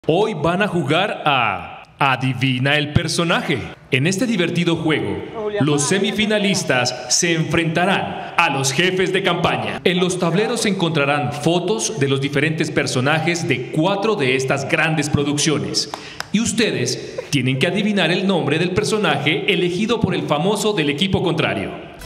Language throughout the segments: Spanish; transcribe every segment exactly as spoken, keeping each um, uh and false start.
Hoy van a jugar a Adivina el personaje. En este divertido juego, los semifinalistas se enfrentarán a los jefes de campaña. En los tableros se encontrarán fotos de los diferentes personajes de cuatro de estas grandes producciones. Y ustedes tienen que adivinar el nombre del personaje elegido por el famoso del equipo contrario.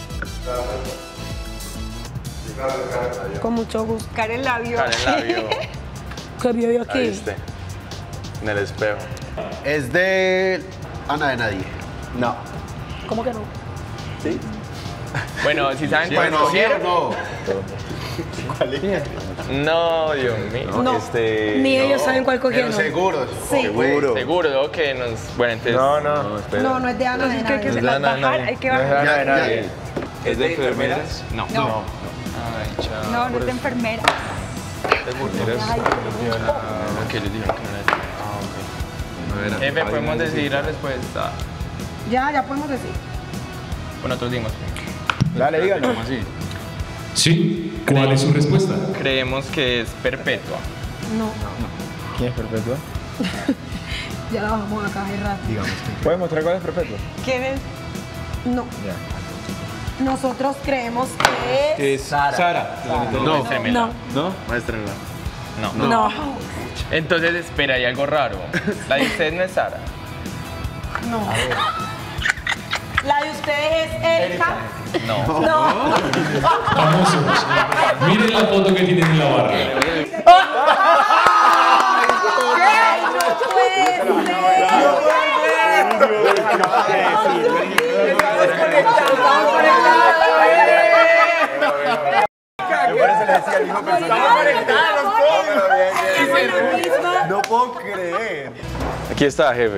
Con mucho gusto. Buscar el labio. Buscar el labio. ¿Qué vio yo aquí? Ahí está. En el espejo. Es de Ana de Nadie. No. ¿Cómo que no? ¿Sí? Bueno, si saben cuál Bueno, ¿sí o escoger. no? ¿Cuál es? No, Dios mío. No, este, ni ellos no. saben cuál Pero cogieron. seguro. Sí. Seguro. Seguro que nos. Bueno, entonces. No, no, espera. No, no es de Ana de Hay que nadie. Es de Ana de bajar, Nadie. hay que No es de bajar. Ana de Ya, Nadie. ya. ¿Es de enfermeras? No. No. No. Ay, chao. No, no es de enfermera. ¿Es mujeres? Ok, les dijeron que no era. Ah, ok. Jefe, podemos decidir la respuesta. Ya, ya podemos decir. Bueno, nosotros dimos. Dale, dígalo. ¿Sí? ¿Cuál es su respuesta? Creemos que es perpetua. No, ¿Quién es Perpetua? ya la bajamos acá hace rato. ¿Puedes mostrar cuál es Perpetua? ¿Quién es? No. Ya. Nosotros creemos que es... Es Sara. No. No. ¿No? Muéstrenla. No. No. Entonces, espera, hay algo raro. La de usted no es Sara. No. La de ustedes es Erika. No. No. Famosos. Miren la foto que tienen en la barra. ¡Ay, no puede ser! Yo por eso le decía al mismo personaje. No puedo creer. Aquí está, jefe.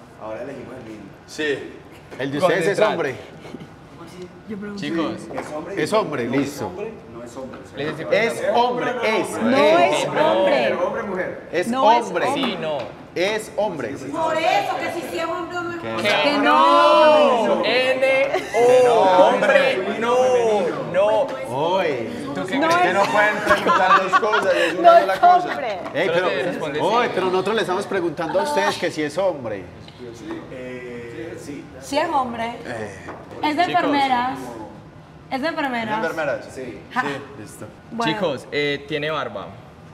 Sí. El de ustedes es hombre. Chicos, Es hombre, listo. les decimos. Es hombre, es. No es hombre. Es No es hombre. Sí, no. Es hombre. Por eso, que si sí es hombre o no es hombre. Que no. N O hombre. No. No. Hoy. ¿Tú qué No crees? Que no pueden preguntar dos cosas, es una No sola es cosa. hombre. Ey, Solo pero, te responde Oy, sí. pero nosotros le estamos preguntando a ustedes que si es hombre. Sí es hombre. Eh, Es de Chicos. enfermeras. Es de enfermeras. enfermeras? Sí. Ja. Sí, listo. Bueno. Chicos, eh, ¿tiene barba?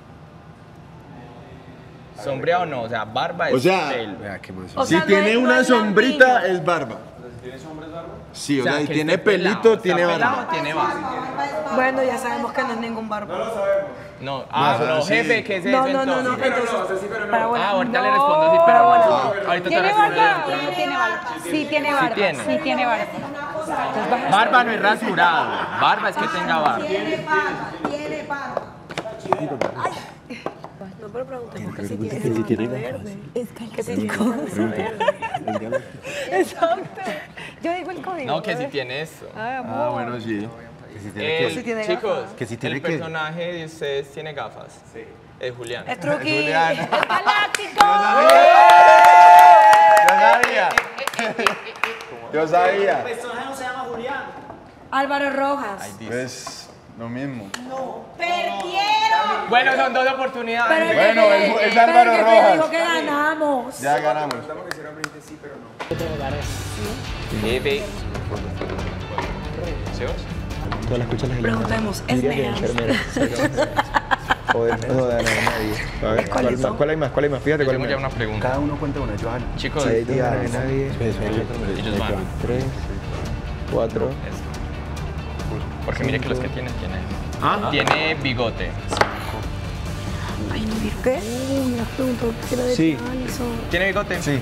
¿Sombreado o no? O sea, barba es O sea, pelo. O Si sea, no tiene es- no una es sombrita, lampiño. es barba. Sí, o, sea, que si tiene esté pelado, pelito, ¿está tiene pelado barba. o tiene barba? Bueno, ya sabemos que no es ningún barba. No, ah, No, no, sí. jefe, ¿qué es eso No, no, no, no. entonces? Entonces, para bueno. Ah, ahorita le No, respondo sí, pero bueno. no. Ahorita te ¿Tiene respondo. barba o no tiene barba? Sí tiene barba. tiene. Sí tiene barba. Barba no es rasurado. Barba es que tenga barba. Tiene barba, tiene barba. No, pero preguntemos que si tiene verde. Es que el código. Exacto. Yo digo el código. No, que si tiene eso. Ay, amor. Ah, bueno, sí. Que si tiene El- si tiene chicos, Que si tiene el qué. personaje de ustedes tiene gafas. Sí. Es Julián. Es truqui. Julián. Es galáctico. Yo sabía. Yo sabía. Álvaro Rojas. Pues lo mismo. Perdieron. Bueno, son dos oportunidades. Pero Bueno, que- es- es pero Álvaro que te Rojas. digo que ganamos. Ya ganamos. Jefe. ¿Sebas? Preguntemos, ¿es negra? Joder, no joder a nadie. A ver, ¿cuál, más? ¿Cuál hay más? ¿Cuál hay más? Fíjate Yo cuál tengo hay ya más. una pregunta. Cada uno cuenta una, Johan. Chicos, Seis días de nadie. ellos van. Tres, cuatro. Porque mire que los que tienen, tienen. Tiene bigote. ¿Qué? Uy, me has preguntado qué era de Sí. Alison. ¿Tiene bigote? Sí.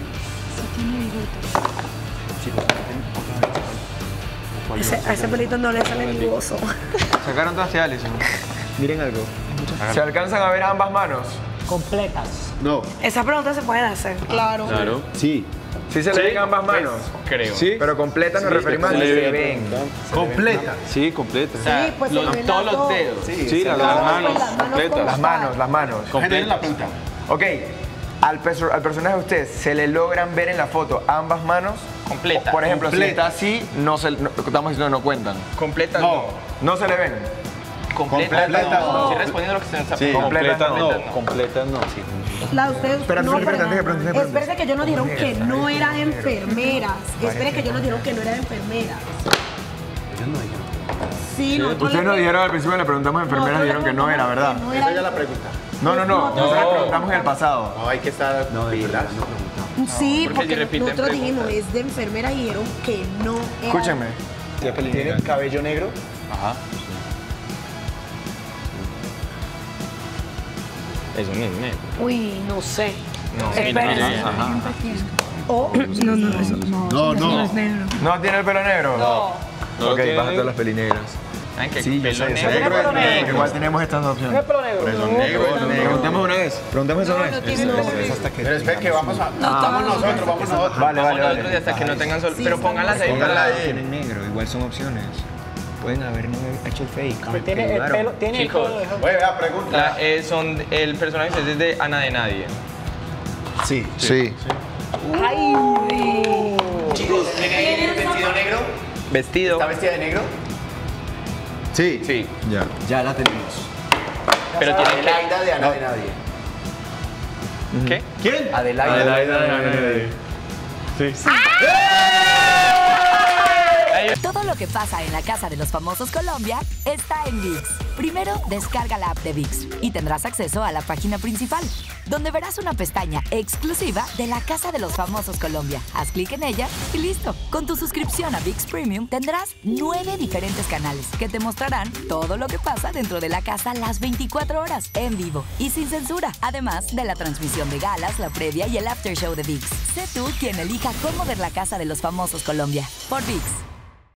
Ese, a ese pelito no le sale ni gozo. Sacaron todas hacia Alison. Miren algo. ¿Se alcanzan a ver ambas manos? No. Esas preguntas se pueden hacer. Claro. Claro. Sí. ¿Sí se le ven ambas manos? Creo. Sí. Pero completas nos referimos a que se le ven. Completa. Sí, completa. O sea, Sí, pues se los- le ven todos las los dos. dedos. Sí, las No, dos pues manos. las manos completas. como Las manos, tal. las manos. Generen la punta. Ok, al, perso- al personaje de ustedes, ¿se le logran ver en la foto ambas manos? Completa. Por ejemplo, Completa. si está así, no se, no- estamos diciendo no cuentan. Completa No. no. No se le ven. Completa, Completa, no. no. Estoy respondiendo lo que se nos está Sí, Completa completa no. no. Completa no, sí. La ustedes Espera, no, espera, pero- espera, espera, espera, espera. Espérese que ellos nos dijeron que no eran enfermeras. Espere que ellos nos dijeron que no eran enfermeras. Sí, nosotros Ustedes le- nos dijeron al principio, le preguntamos a enfermeras, nosotros dijeron le que no era, preguntamos ¿verdad? que no Esa era- ya la pregunta. No, no, no. No, Nosotros no. preguntamos en el pasado. No, hay que estar pilas. Sí, porque porque si repiten nosotros dijimos preguntas. es de enfermera y dijeron que no era. Escúchenme. ¿Tienen cabello negro? Ajá. Es un negro. Uy, no sé. No, Espérense. Ajá. Oh, no, no, eso no. No, no. es negro. ¿No tiene el pelo negro? No. No Ok, tiene baja negro. todas las pelinegras. ¿Saben qué? Sí, yo Pelo sé, yo sé. negro. Negro es negro. Igual tenemos estas dos opciones. Por eso negro es negro. Preguntemos una vez. Preguntemos eso una vez. Pero espera que vamos a... Vamos nosotros, vamos nosotros. Vale, Vamos vale, nosotros y vale. hasta que no tengan sol. Pero pónganlas ahí Póngala para ahí. Tienen negro, igual son opciones. Pueden haber hecho el fake. Tiene el pelo, tiene el Chicos, pelo de- Oye, vea, pregunta. La- eh, son, el personaje de ustedes es de Ana de Nadie. Sí. Sí. Chicos, ¿tiene el vestido negro? Vestido. ¿Está vestida de negro? Sí. Sí. Ya. Ya la tenemos. Pero tiene que... Adelaida de Ana de Nadie. ¿Qué? ¿Quién? Adelaida. Todo lo que pasa en la Casa de los Famosos Colombia está en ViX. Primero, descarga la app de ViX y tendrás acceso a la página principal, donde verás una pestaña exclusiva de la Casa de los Famosos Colombia. Haz clic en ella y listo. Con tu suscripción a ViX Premium tendrás nueve diferentes canales que te mostrarán todo lo que pasa dentro de la casa las veinticuatro horas, en vivo y sin censura. Además de la transmisión de galas, la previa y el after show de ViX. Sé tú quien elija cómo ver la Casa de los Famosos Colombia. Por ViX.